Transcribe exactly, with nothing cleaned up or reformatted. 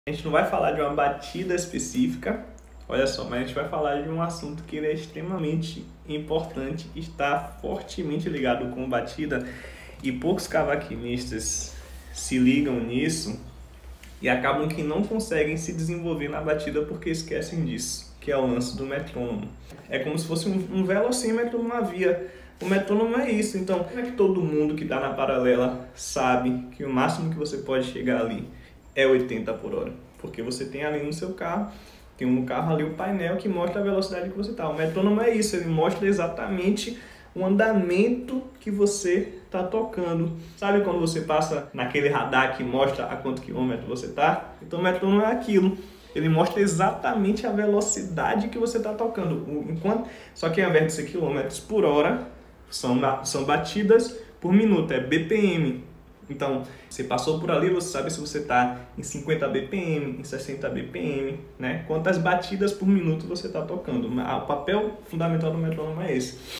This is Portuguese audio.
A gente não vai falar de uma batida específica, olha só, mas a gente vai falar de um assunto que ele é extremamente importante, está fortemente ligado com batida e poucos cavaquinistas se ligam nisso e acabam que não conseguem se desenvolver na batida porque esquecem disso, que é o lance do metrônomo. É como se fosse um, um velocímetro numa via. O metrônomo é isso, então como é que todo mundo que está na paralela sabe que o máximo que você pode chegar ali é oitenta por hora? Porque você tem ali no seu carro, tem no carro ali o painel que mostra a velocidade que você está. O metrônomo é isso, ele mostra exatamente o andamento que você está tocando. Sabe quando você passa naquele radar que mostra a quanto quilômetro você está? Então o metrônomo é aquilo. Ele mostra exatamente a velocidade que você está tocando. Enquanto, só que ao invés de ser quilômetros por hora, são, são batidas por minuto, é B P M. Então, você passou por ali, você sabe se você está em cinquenta B P M, em sessenta B P M, né? Quantas batidas por minuto você está tocando. O papel fundamental do metrônomo é esse.